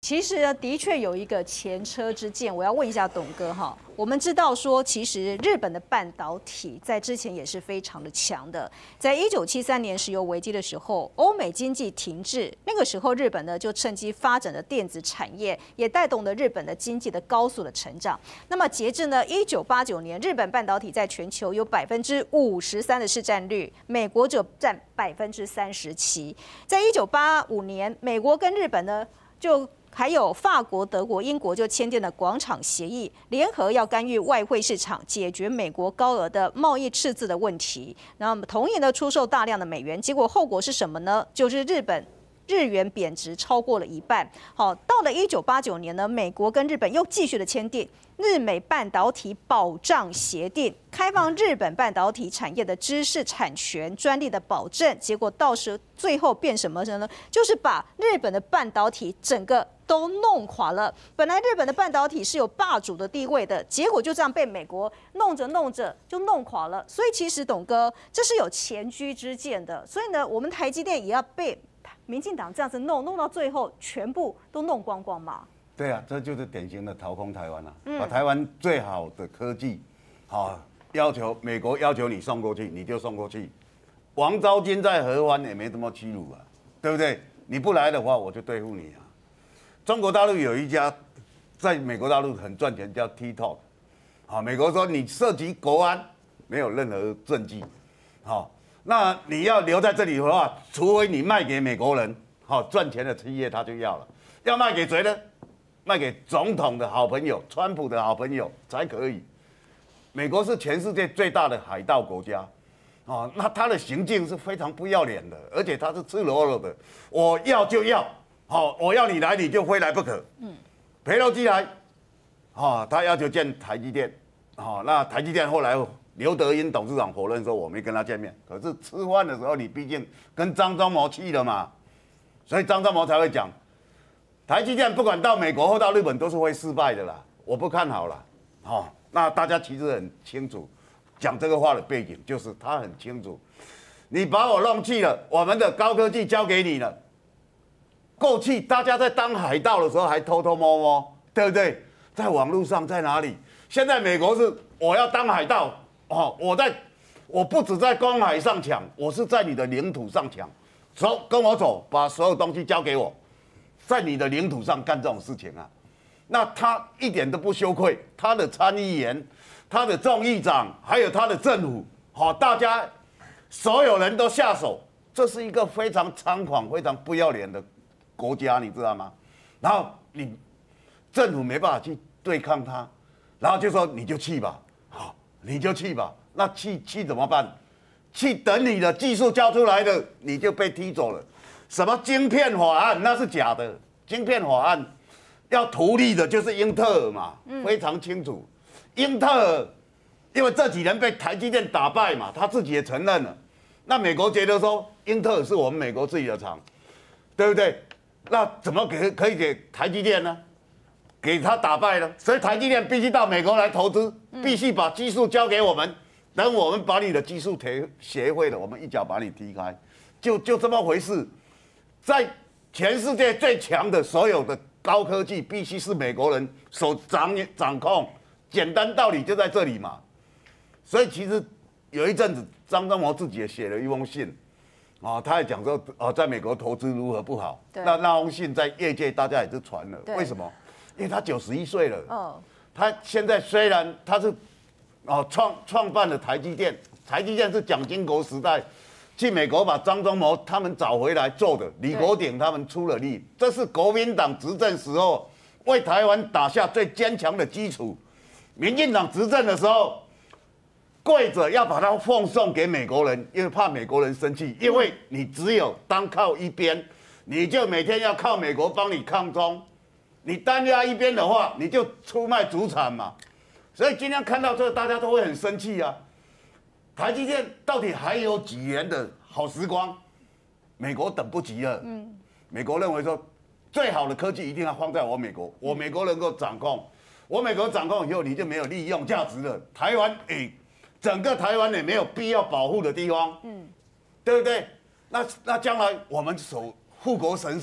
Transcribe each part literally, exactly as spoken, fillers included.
其实呢，的确有一个前车之鉴。我要问一下董哥哈，我们知道说，其实日本的半导体在之前也是非常的强的。在一九七三年石油危机的时候，欧美经济停滞，那个时候日本呢就趁机发展了电子产业，也带动了日本的经济的高速的成长。那么截至呢一九八九年，日本半导体在全球有百分之五十三的市占率，美国只有占百分之三十七。在一九八五年，美国跟日本呢就还有法国、德国、英国就签订了广场协议，联合要干预外汇市场，解决美国高额的贸易赤字的问题。然后同意呢出售大量的美元，结果后果是什么呢？就是日本日元贬值超过了一半。好，到了一九八九年呢，美国跟日本又继续的签订日美半导体保障协定，开放日本半导体产业的知识产权、专利的保证。结果到时最后变什么呢？就是把日本的半导体整个都弄垮了。本来日本的半导体是有霸主的地位的，结果就这样被美国弄着弄着就弄垮了。所以其实董哥这是有前车之鉴的。所以呢，我们台积电也要被民进党这样子弄，弄到最后全部都弄光光嘛。 对啊，这就是典型的掏空台湾啊！嗯、把台湾最好的科技，好要求美国要求你送过去，你就送过去。王昭君在合欢也没这么屈辱啊，对不对？你不来的话，我就对付你啊！中国大陆有一家在美国大陆很赚钱，叫 TikTok， 好，美国说你涉及国安，没有任何证据，好，那你要留在这里的话，除非你卖给美国人，好赚钱的企业他就要了，要卖给谁呢？卖给总统的好朋友，川普的好朋友才可以。美国是全世界最大的海盗国家，哦，那他的行径是非常不要脸的，而且他是赤裸裸的，我要就要，好、哦，我要你来你就非来不可。嗯，裴洛基来，哦，他要求见台积电，哦，那台积电后来刘德英董事长否认说我没跟他见面，可是吃饭的时候你毕竟跟张忠谋去了嘛，所以张忠谋才会讲。台积电不管到美国或到日本都是会失败的啦，我不看好啦。好、哦，那大家其实很清楚，讲这个话的背景就是他很清楚，你把我弄去了，我们的高科技交给你了。过去大家在当海盗的时候还偷偷摸摸，对不对？在网络上在哪里？现在美国是我要当海盗哦，我在，我不止在公海上抢，我是在你的领土上抢，走，跟我走，把所有东西交给我。在你的领土上干这种事情啊，那他一点都不羞愧。他的参议员、他的众议长，还有他的政府，好，大家所有人都下手，这是一个非常猖狂、非常不要脸的国家，你知道吗？然后你政府没办法去对抗他，然后就说你就去吧，好，你就去吧。那去去怎么办？去等你的技术交出来的，你就被踢走了。什么晶片法案那是假的，晶片法案要图利的就是英特尔嘛，非常清楚。英特尔因为这几年被台积电打败嘛，他自己也承认了。那美国觉得说英特尔是我们美国自己的厂，对不对？那怎么给可以给台积电呢？给他打败了，所以台积电必须到美国来投资，必须把技术交给我们，等我们把你的技术协协会了，我们一脚把你踢开，就就这么回事。在全世界最强的所有的高科技，必须是美国人所掌掌控。简单道理就在这里嘛。所以其实有一阵子，张忠谋自己也写了一封信，啊、哦，他也讲说，啊、哦，在美国投资如何不好。那那封信在业界大家也是传了，为什么？因为他九十一岁了。哦。他现在虽然他是，哦，创创办了台积电，台积电是蒋经国时代。去美国把张忠谋他们找回来做的，李国鼎他们出了力，这是国民党执政时候为台湾打下最坚强的基础。民进党执政的时候，跪着要把它奉送给美国人，因为怕美国人生气，因为你只有单靠一边，你就每天要靠美国帮你抗中，你单压一边的话，你就出卖主产嘛。所以今天看到这个，大家都会很生气啊。台积电到底还有几年的好时光？美国等不及了。嗯，美国认为说，最好的科技一定要放在我美国，我美国能够掌控，我美国掌控以后，你就没有利用价值了。台湾，哎、欸，整个台湾也没有必要保护的地方，嗯，对不对？那那将来我们守护国神山，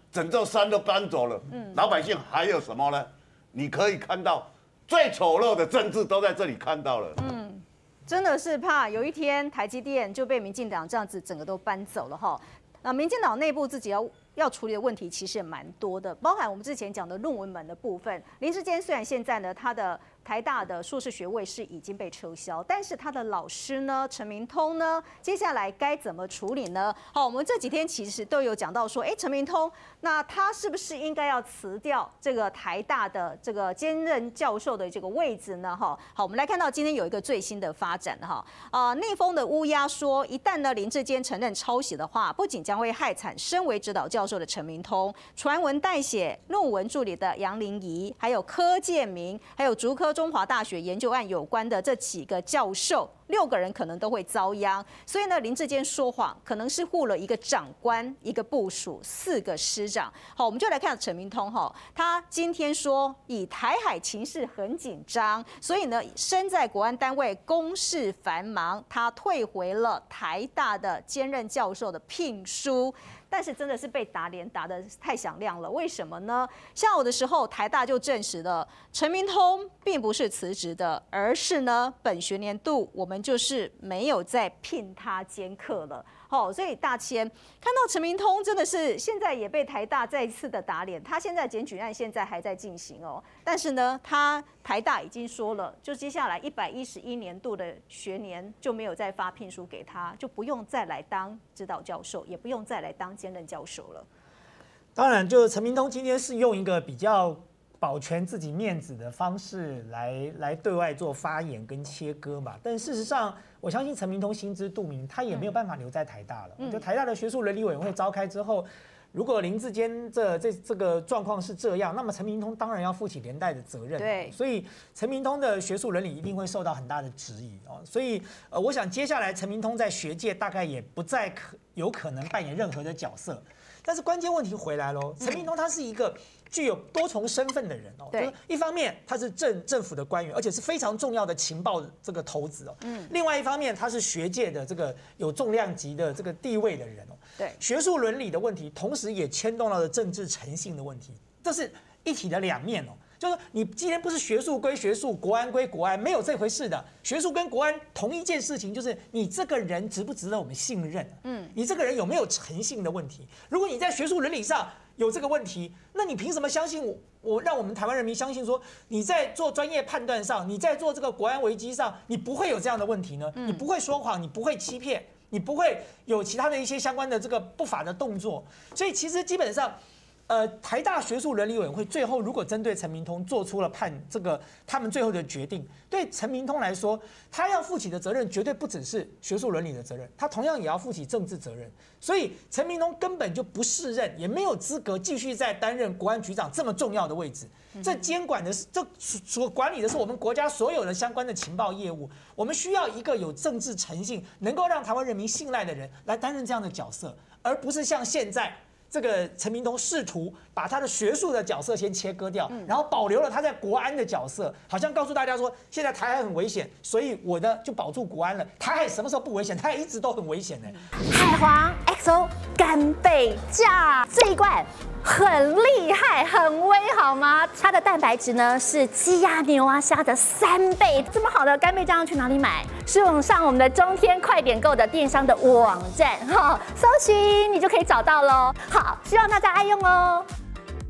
整座山都搬走了，嗯，老百姓还有什么呢？你可以看到最丑陋的政治都在这里看到了。嗯， 真的是怕有一天台积电就被民进党这样子整个都搬走了哈。那民进党内部自己要要处理的问题其实也蛮多的，包含我们之前讲的论文门的部分。林智坚虽然现在呢他的台大的硕士学位是已经被撤销，但是他的老师呢，陈明通呢，接下来该怎么处理呢？好，我们这几天其实都有讲到说，哎，陈明通，那他是不是应该要辞掉这个台大的这个兼任教授的这个位置呢？哈，好，我们来看到今天有一个最新的发展哈，啊、呃，逆风的乌鸦说，一旦呢林智坚承认抄袭的话，不仅将会害惨身为指导教授的陈明通，传闻代写论文助理的杨玲仪，还有柯建明，还有竹科中华大学研究案有关的这几个教授，六个人可能都会遭殃。所以呢，林智坚说谎，可能是护了一个长官、一个部属、四个师长。好，我们就来看陈明通哈，他今天说，以台海情势很紧张，所以呢，身在国安单位，公事繁忙，他退回了台大的兼任教授的聘书。但是真的是被打脸打得太响亮了，为什么呢？下午的时候，台大就证实了陈明通并不是辞职的，而是呢本学年度我们就是没有再聘他兼课了。好、哦，所以大千看到陈明通真的是现在也被台大再一次的打脸，他现在检举案现在还在进行哦，但是呢，他台大已经说了，就接下来一百一十一年度的学年就没有再发聘书给他，就不用再来当指导教授，也不用再来当兼任教授了。 当然，就是陈明通今天是用一个比较保全自己面子的方式来来对外做发言跟切割嘛，但事实上，我相信陈明通心知肚明，他也没有办法留在台大了。嗯、就台大的学术伦理委员会召开之后，如果林智坚这这这个状况是这样，那么陈明通当然要负起连带的责任。 对， 所以陈明通的学术伦理一定会受到很大的质疑哦。所以呃，我想接下来陈明通在学界大概也不再可有可能扮演任何的角色。但是关键问题回来喽，陈明通他是一个具有多重身份的人哦，就是一方面他是政政府的官员，而且是非常重要的情报这个头子哦，嗯，另外一方面他是学界的这个有重量级的这个地位的人哦， 对， 学术伦理的问题，同时也牵动到了政治诚信的问题，这是一体的两面哦。就是你今天不是学术归学术，国安归国安，没有这回事的。学术跟国安同一件事情，就是你这个人值不值得我们信任？嗯，你这个人有没有诚信的问题？如果你在学术伦理上有这个问题，那你凭什么相信我？我让我们台湾人民相信说，你在做专业判断上，你在做这个国安危机上，你不会有这样的问题呢？你不会说谎，你不会欺骗，你不会有其他的一些相关的这个不法的动作。所以其实基本上。呃，台大学术伦理委员会最后如果针对陈明通做出了判这个他们最后的决定，对陈明通来说，他要负起的责任绝对不只是学术伦理的责任，他同样也要负起政治责任。所以陈明通根本就不适任，也没有资格继续在担任国安局长这么重要的位置。这监管的是这所管理的是我们国家所有的相关的情报业务，我们需要一个有政治诚信、能够让台湾人民信赖的人来担任这样的角色，而不是像现在。这个陈明通试图把他的学术的角色先切割掉，然后保留了他在国安的角色，好像告诉大家说，现在台海很危险，所以我呢就保住国安了。台海什么时候不危险？台海一直都很危险呢。 海皇 X O 干贝酱这一罐很厉害，很威，好吗？它的蛋白质呢是鸡鸭牛啊虾的三倍。这么好的干贝酱要去哪里买？是用上我们的中天快点购的电商的网站哈，搜寻你就可以找到喽。好，希望大家爱用哦。